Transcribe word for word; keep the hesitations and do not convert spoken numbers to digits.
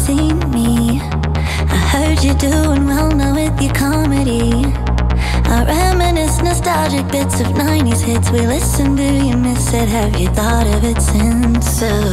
seen me. I heard you're doing well now with your comedy. I reminisce nostalgic bits of nineties hits. We listen, do you miss it? Have you thought of it since? So